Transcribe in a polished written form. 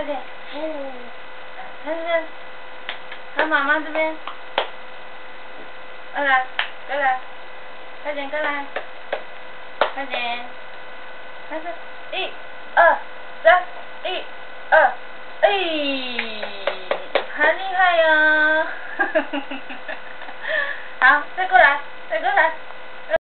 点，呼，看，看妈妈这边，过来，过来，快点过来，快点，开始，1、2、3，1、2，哎，好厉害呀！